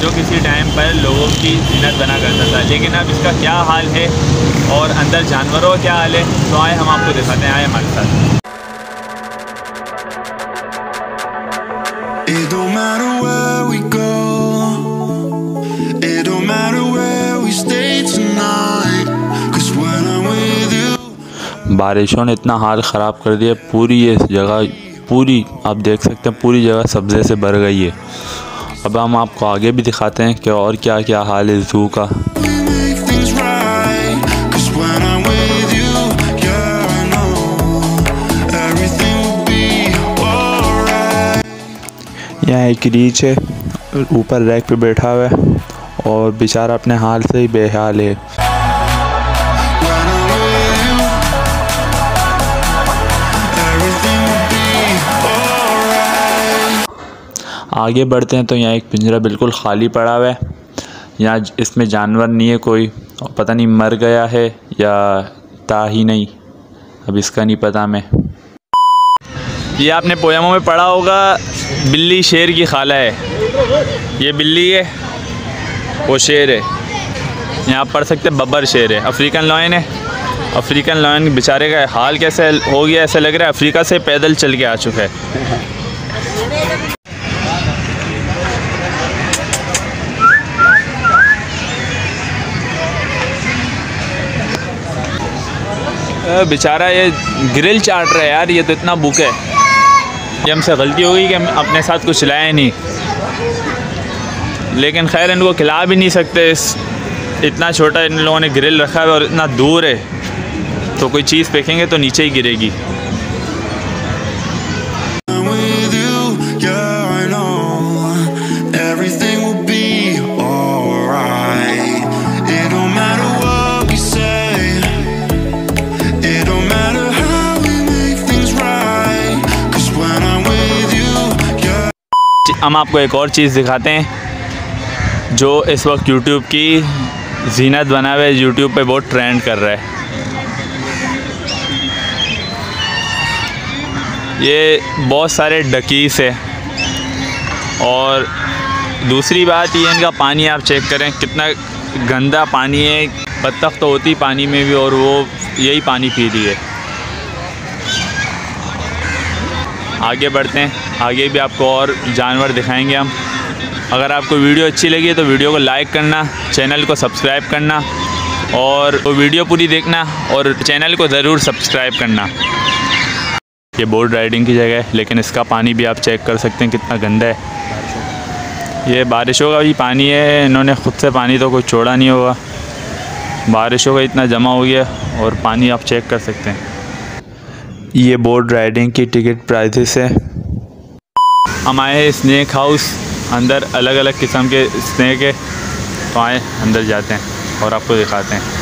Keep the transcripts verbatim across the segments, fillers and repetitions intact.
जो किसी टाइम पर लोगों की जीनत बना करता था, लेकिन अब इसका क्या हाल है और अंदर जानवरों का क्या हाल है, तो आए हम आपको दिखाते हैं, आए हमारे साथ। It don't matter where we go, it don't matter where we stay tonight, 'cause when I'm with you। बारिशों ने इतना हाल ख़राब कर दिया, पूरी ये जगह पूरी आप देख सकते हैं पूरी जगह सब्ज़े से भर गई है। अब हम आपको आगे भी दिखाते हैं कि और क्या क्या हाल है ज़ू का। यहाँ एक रीछ है, ऊपर रैक पे बैठा हुआ है और बेचारा अपने हाल से ही बेहाल है। आगे बढ़ते हैं तो यहाँ एक पिंजरा बिल्कुल ख़ाली पड़ा हुआ है। यहाँ इसमें जानवर नहीं है कोई, पता नहीं मर गया है या था ही नहीं, अब इसका नहीं पता मैं। ये आपने पोएमों में पढ़ा होगा, बिल्ली शेर की खाला है। ये बिल्ली है, वो शेर है। यहाँ पढ़ सकते बब्बर शेर है, अफ्रीकन लॉयन है। अफ्रीकन लॉयन बेचारे का हाल कैसे हो गया, ऐसा लग रहा है अफ्रीका से पैदल चल के आ चुका है। बेचारा ये ग्रिल चाट रहा है यार, ये तो इतना भूखा है। ये हमसे गलती हो गई कि हम अपने साथ कुछ लाए नहीं, लेकिन खैर इनको खिला भी नहीं सकते। इस इतना छोटा इन लोगों ने ग्रिल रखा है और इतना दूर है, तो कोई चीज़ फेंकेंगे तो नीचे ही गिरेगी। हम आपको एक और चीज़ दिखाते हैं जो इस वक्त यूट्यूब की जीनत बना हुआ है, यूट्यूब पे बहुत ट्रेंड कर रहा है। ये बहुत सारे डकीस है, और दूसरी बात ये इनका पानी आप चेक करें कितना गंदा पानी है। बत्तख तो होती पानी में भी, और वो यही पानी पी रही है। आगे बढ़ते हैं, आगे भी आपको और जानवर दिखाएंगे हम। अगर आपको वीडियो अच्छी लगी तो वीडियो को लाइक करना, चैनल को सब्सक्राइब करना, और वो वीडियो पूरी देखना और चैनल को ज़रूर सब्सक्राइब करना। ये बोट राइडिंग की जगह है, लेकिन इसका पानी भी आप चेक कर सकते हैं कितना गंदा है। ये बारिशों का भी पानी है, इन्होंने ख़ुद से पानी तो कोई छोड़ा नहीं होगा, बारिशों का इतना जमा हो गया, और पानी आप चेक कर सकते हैं। ये बोट राइडिंग की टिकट प्राइसेस है। हम आए हैं स्नैक हाउस, अंदर अलग अलग किस्म के स्नैक है, तो आए अंदर जाते हैं और आपको दिखाते हैं।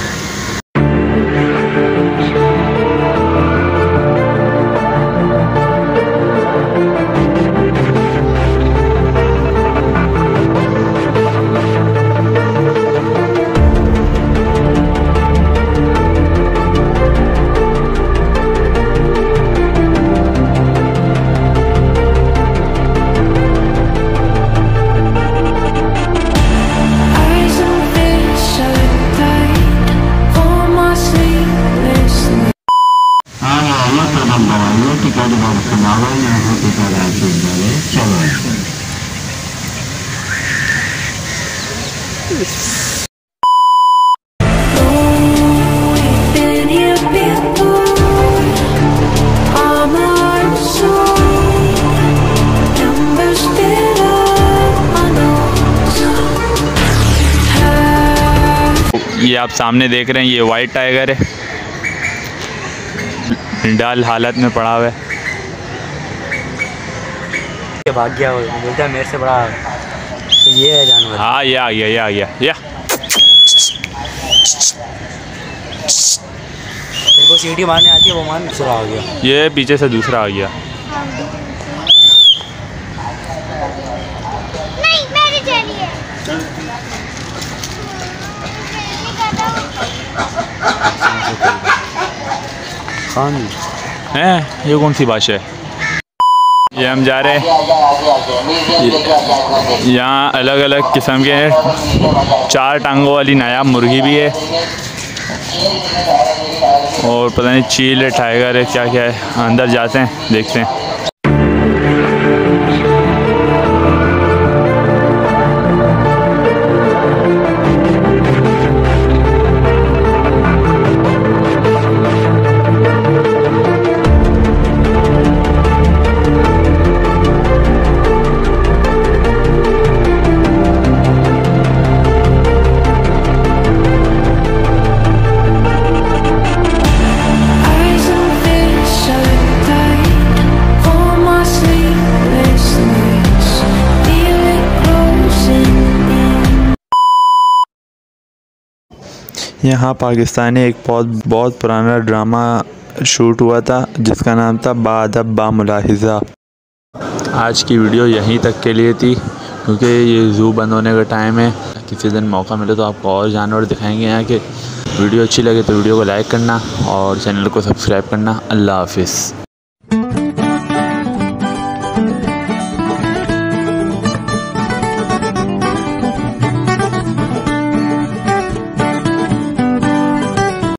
ये आप सामने देख रहे हैं, ये वाइट टाइगर है, डाल हालत में पड़ा हुआ है। ये भाग गया, बोलता है मेरे से बड़ा, तो ये है जानवर। हाँ ये आ गया, ये आ गया, या तेरे को सीटी मारने आती है, वो मार दूसरा आ गया। ये पीछे से दूसरा आ गया। नहीं मेरी चलिए। खान है, ये कौन सी भाषा है? ये हम जा रहे हैं, यहाँ अलग अलग किस्म के चार टांगों वाली नायाब मुर्गी भी है और पता नहीं चील है, टाइगर है, क्या क्या है। अंदर जाते हैं, देखते हैं। यहाँ पाकिस्तान में एक बहुत बहुत पुराना ड्रामा शूट हुआ था जिसका नाम था बाअदब बा मुलाहिज़ा। आज की वीडियो यहीं तक के लिए थी क्योंकि ये ज़ू बंद होने का टाइम है। किसी दिन मौका मिले तो आपको और जानवर दिखाएंगे यहाँ के। वीडियो अच्छी लगे तो वीडियो को लाइक करना और चैनल को सब्सक्राइब करना। अल्लाह हाफिज़।